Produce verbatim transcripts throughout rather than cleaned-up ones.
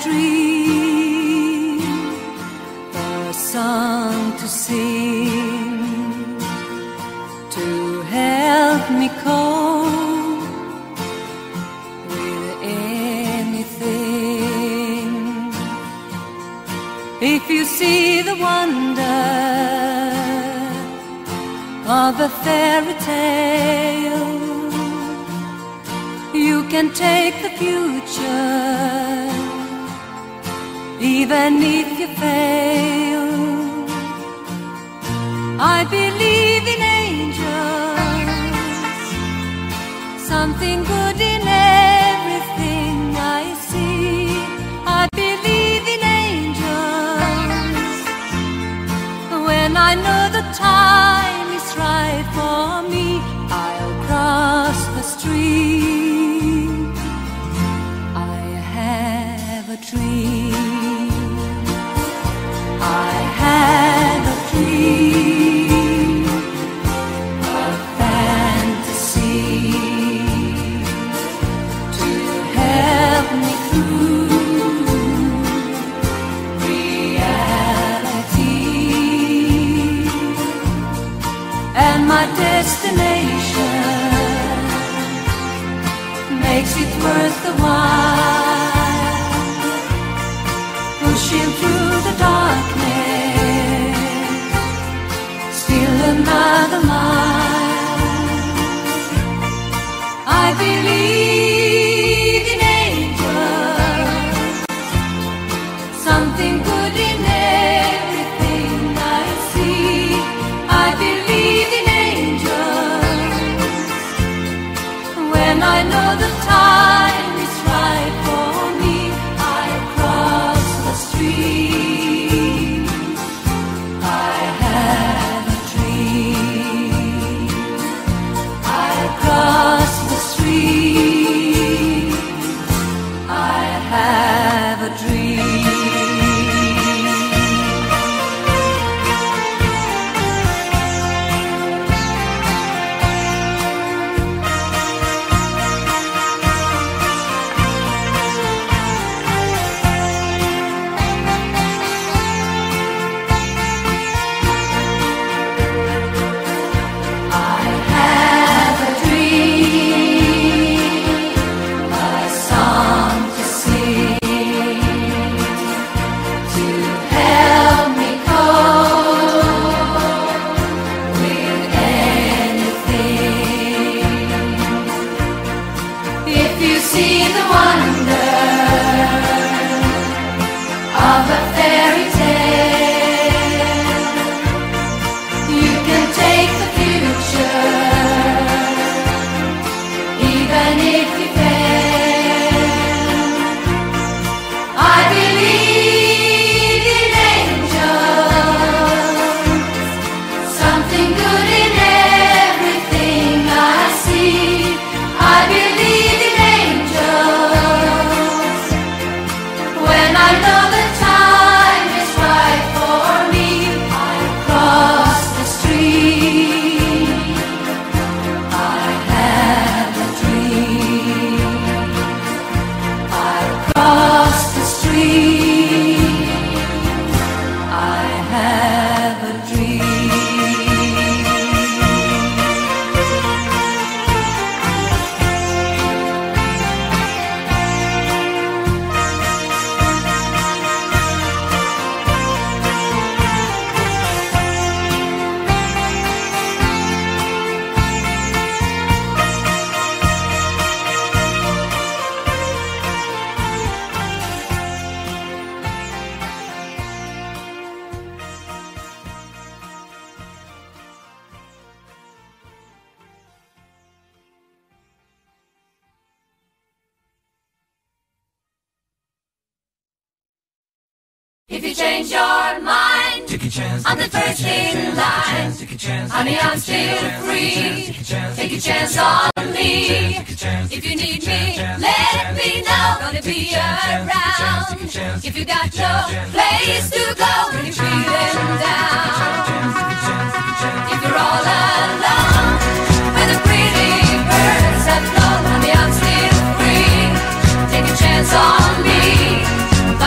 dream, a song to sing, to help me cope with anything. If you see the wonder of a fairy tale, you can take the future, even if you fail. I believe in angels, something good in everything I see. I believe in angels, when I know the time is right for me, I'll cross the stream. I have a dream, I have a dream, a fantasy to help me through reality. And my destination makes it worth the while, pushing through the darkness, still another mile. I believe in angels, something good in everything I see. I believe in angels, when I know the time is right for me, I cross the stream. I have a dream, I cross the stream. I have a dream. If you change your mind, take a chance, I'm the first in line. Honey, I'm still free. Take a chance on me. If you need me, let me know. Gonna be around. If you got no place to go when you're feeling down. If you're all alone, where the pretty birds have flown, honey, I'm still free. Take a chance on me.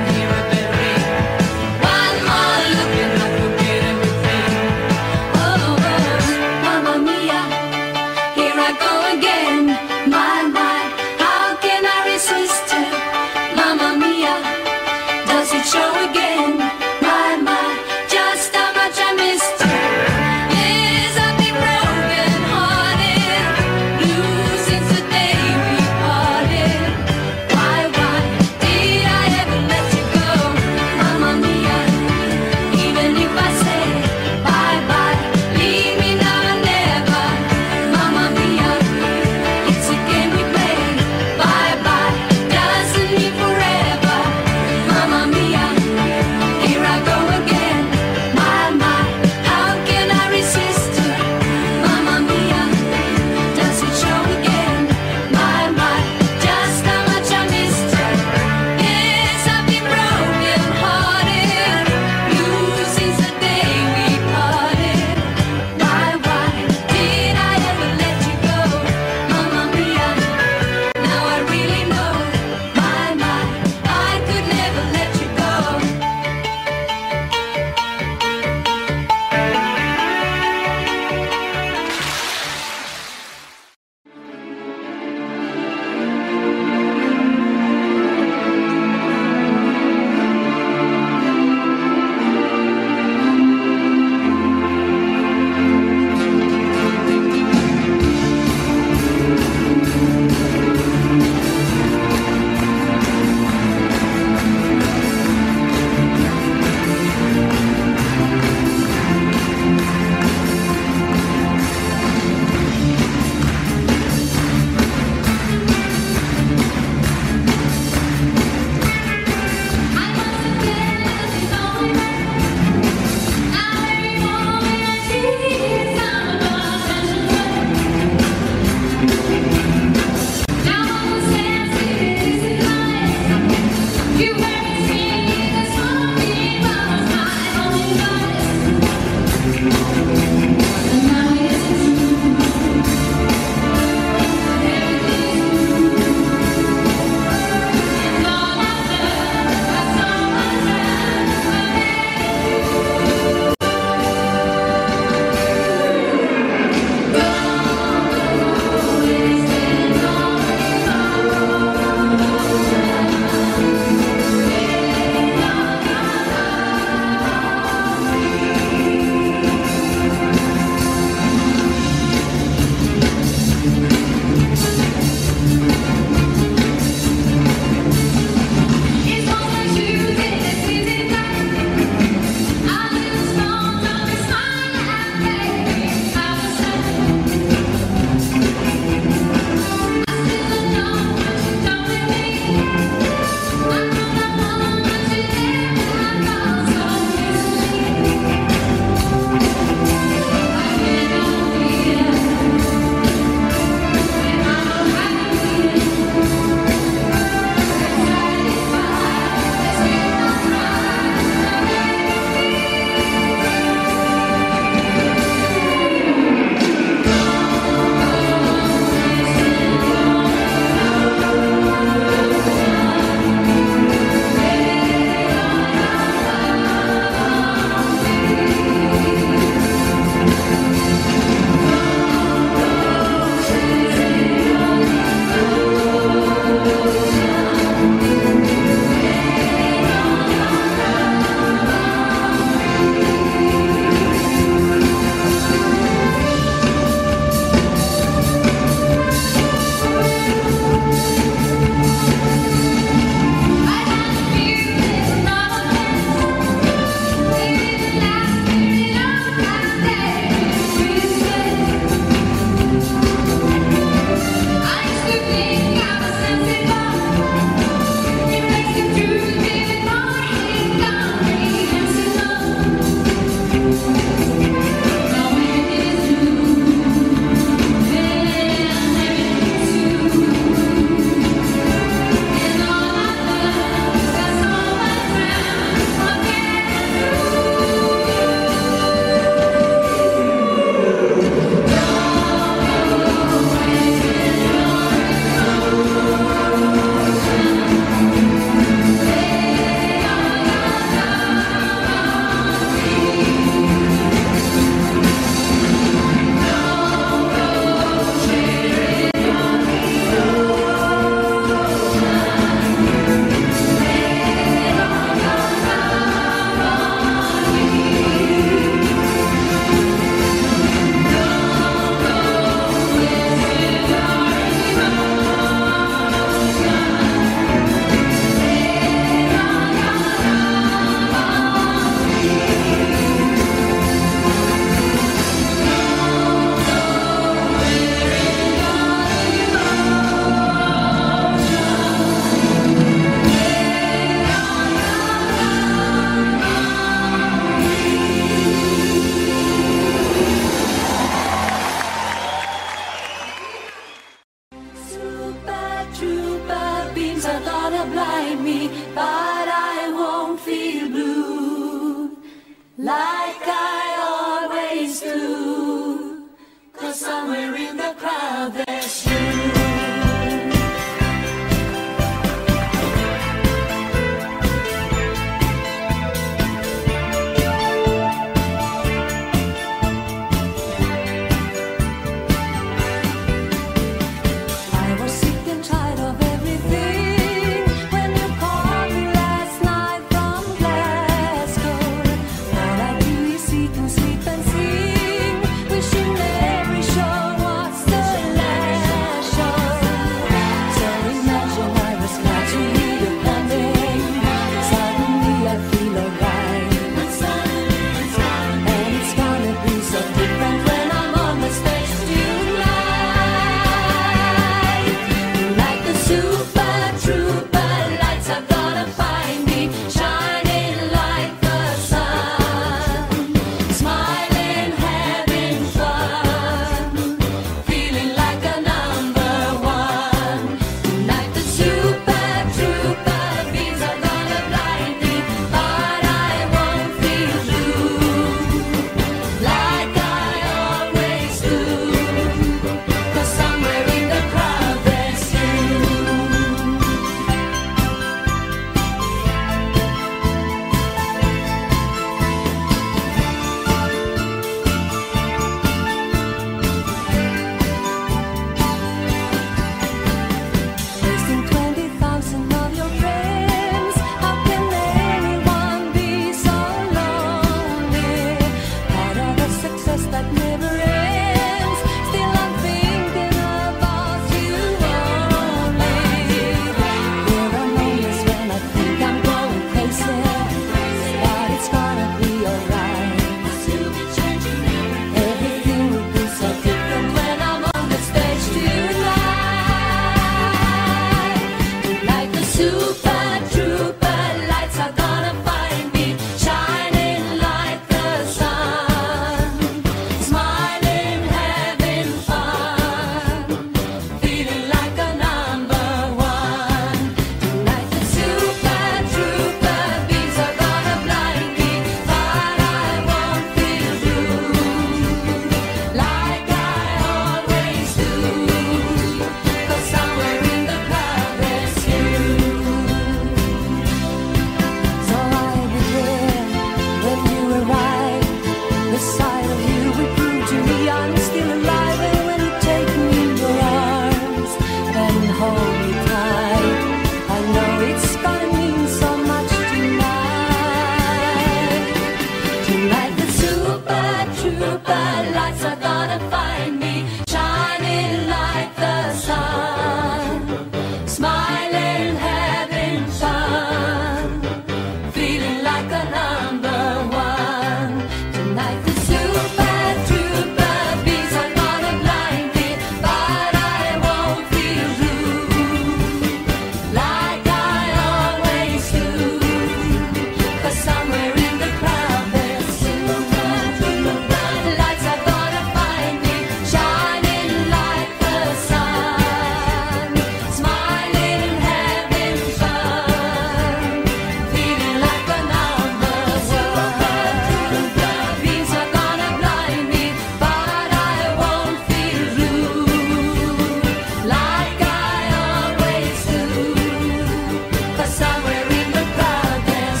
smile, here we prove to me I'm still alive. And when you take me in your arms, then hold me tight, I know it's gonna mean so much tonight. Tonight the super trooper lights are gonna find me, shining like the sun, smiling, having fun, feeling like a number one. Tonight the super trooper beats are gonna blind me, but I won't feel blue like I always do, 'cause somewhere in the crowd there's super trooper lights are gonna find me, shining like the sun, smiling and having fun, feeling like a number one. Beams are gonna blind me, but I won't feel blue like I always do, 'cause somewhere in the crowd there's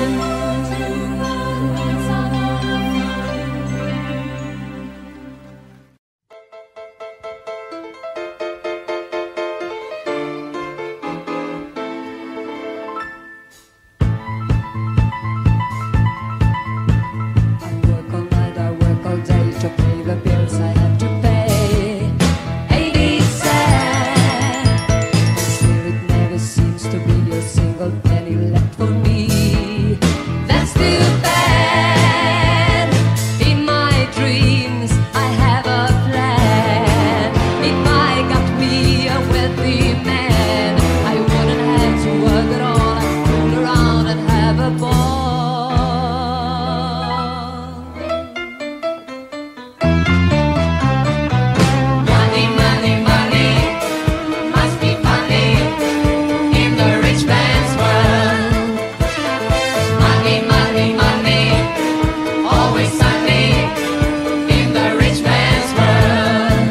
I work all night, I work all day to pay the bills I have to pay. eighty cents. Still it never seems to be a single penny left for me. That's too bad. In my dreams I have a plan. If I got me a wealthy man, I wouldn't have to work at all. I'd fool around and have a ball. Money, money, money must be funny in the rich man's world. Money, money, money, always sunny in the rich man's world.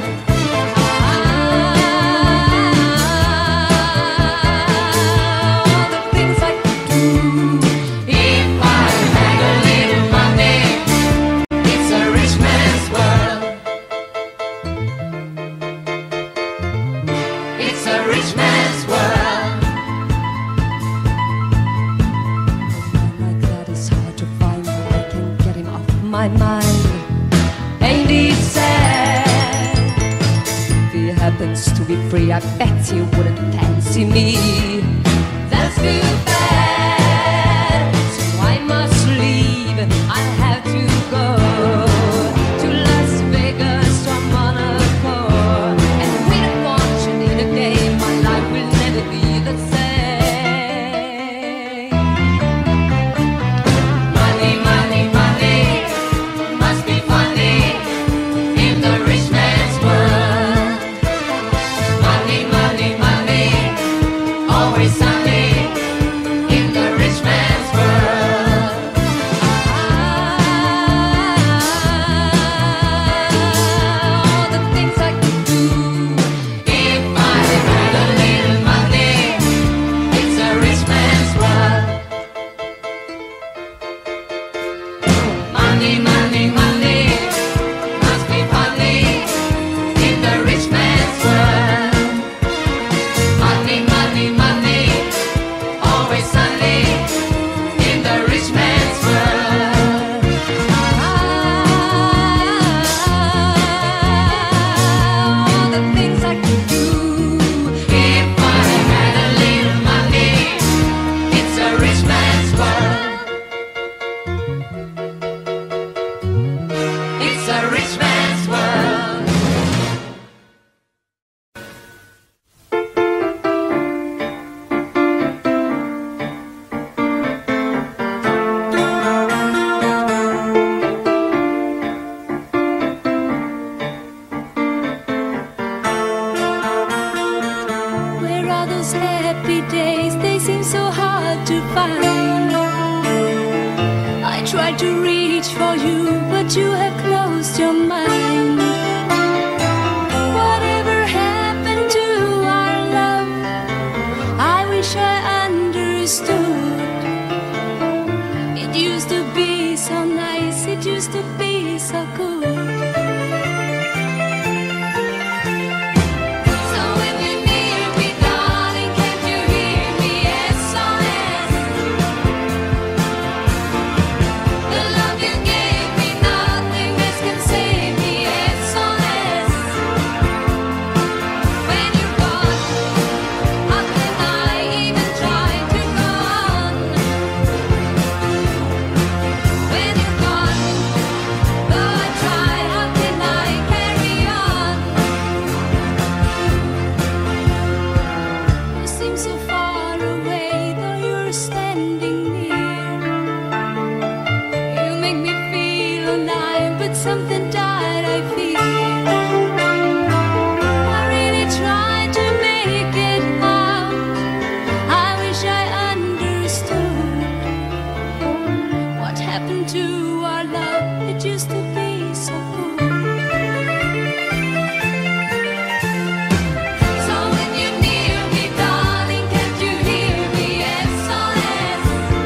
All the things I could do if I had a little money. It's a rich man's world. It's a rich man's world. A man like that is hard to find, but I can get him off my mind. Ain't it sad? If he happens to be free, I bet he wouldn't fancy me. That's too bad. So I must leave. I have to go to Las Vegas to Monaco. And without watching in a game, my life will never be the same. Money, money, money must be funny in the rich man's world. Money, money, money, always sunny in the rich man's world. All the things I could do if I had a little money. It's a rich man's world. Money, money, money must be funny in the rich man's world. Money, money, money, always sunny in the rich man's world. All the things I could do if I had a little money. It's a rich man's world. It's a rich man's world. Where are those happy days? They seem so hard to find. I tried to reach for you, but you have closed your mind. Whatever happened to our love? I wish I understood. It used to be so nice, it used to be so good. like something died, I feel. I really tried to make it out. I wish I understood what happened to our love. It used to be so good. So when you're near me, darling, can't you hear me? S O S.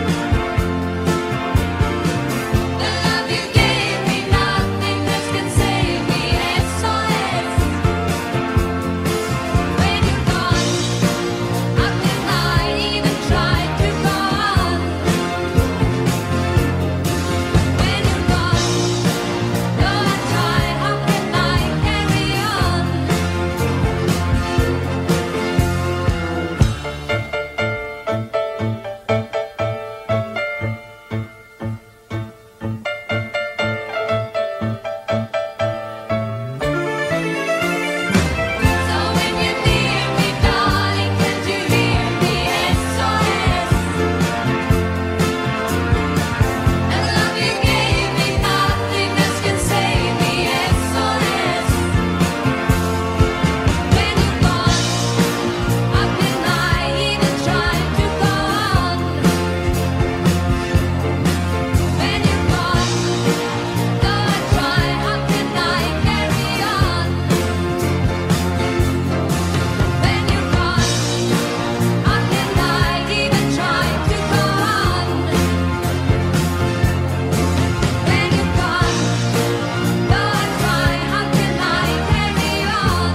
The love you gave me, nothing else can save me. S O S. When you're gone, how can I even try to go on? When you're gone, though I try, how can I carry on? So when you're near me, darling, can't you hear me? S O S. And the love you gave me, nothing else can save me. S O S. When you're gone, how can I even try to go on? When you're gone, though I try, how can I carry on? When you're gone, how can I even try to go on? When you're gone, though I try, how can I carry on?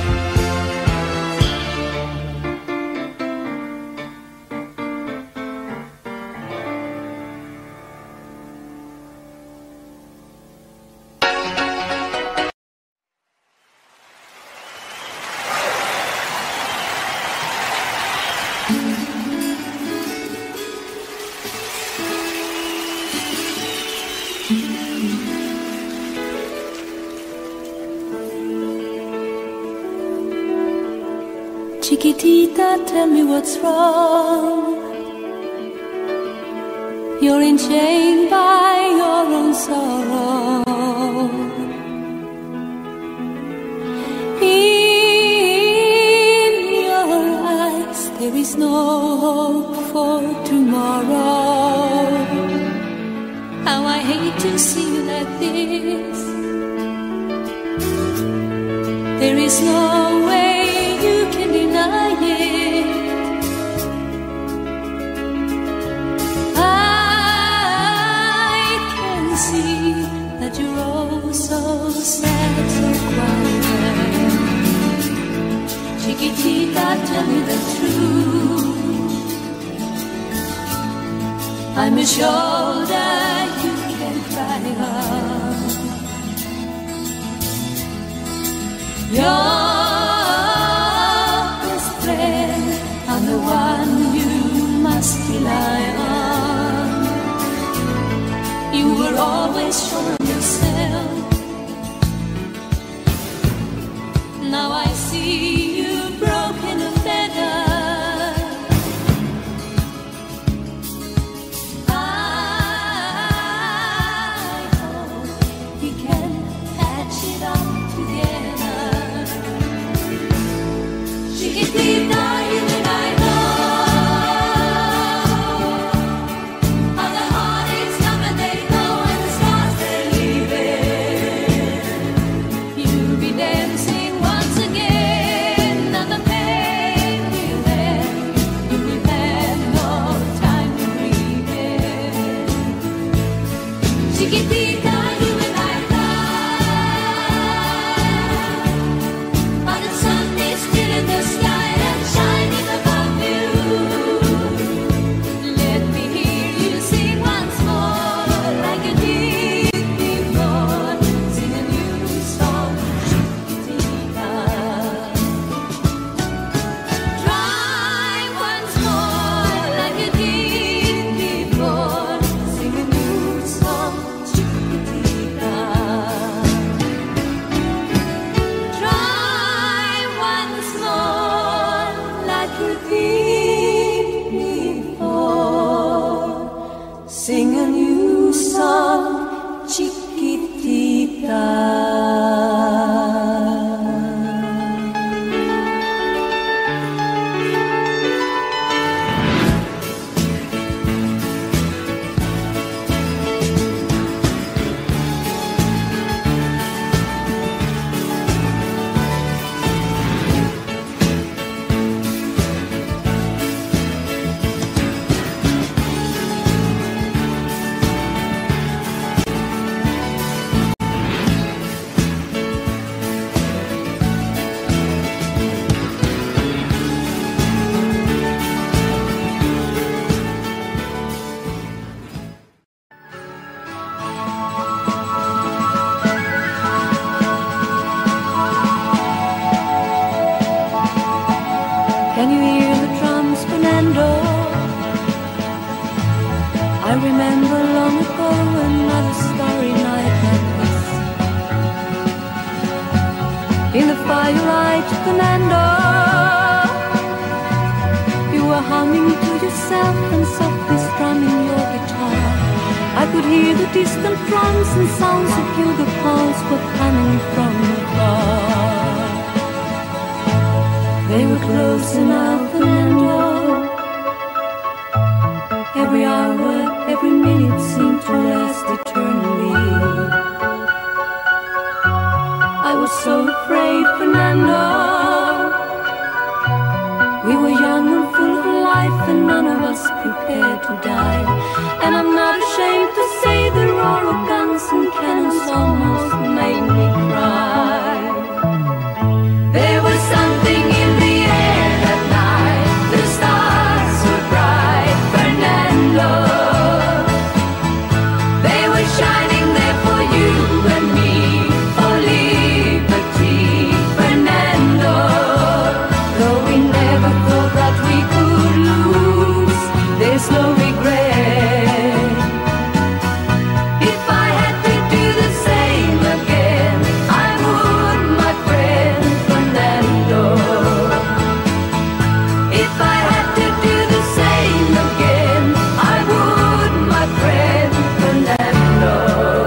Chiquitita, tell me what's wrong. You're enchained by your own sorrow. In your eyes, there is no hope for tomorrow. How I hate to see you like this. There is no way you can deny it. I can see that you're all so sad, so quiet. Chiquitita, tell me the truth. I'm a shoulder you can cry on. Your best friend, I'm the one you must rely on. You were always sure of yourself. Now I see you broken and battered. I hope we can patch it up together. Chiquitita, you and I know how the heartaches come and they go, and the scars they leave. remember long ago another starry night like this. In the firelight, Fernando, you were humming to yourself and softly strumming your guitar. I could hear the distant drums and sounds of bugle calls were coming from afar. They were close enough, Fernando. Every hour, every minute seemed to last eternally. I was so afraid, Fernando. We were young and full of life, and none of us prepared to die. And I'm not ashamed to say the roar of guns and cannons almost made me cry. There was something in the air that night. The stars were bright, Fernando. They were shining there for you and me, for liberty, Fernando. Though we never thought that we could lose, there's no regret. If I had to do the same again, I would, my friend Fernando. If I had to do the same again, I would, my friend Fernando.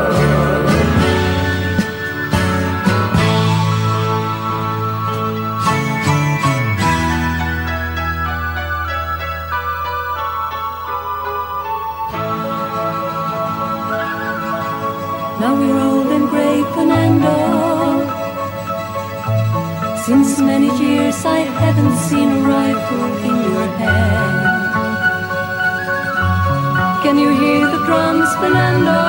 Now we're old and grey, Fernando. Since many years I haven't seen a rifle in your hand. Can you hear the drums, Fernando?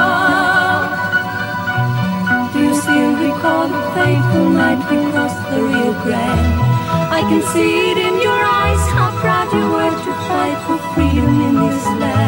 Do you still recall the fateful night we crossed the Rio Grande? I can see it in your eyes, how proud you were to fight for freedom in this land.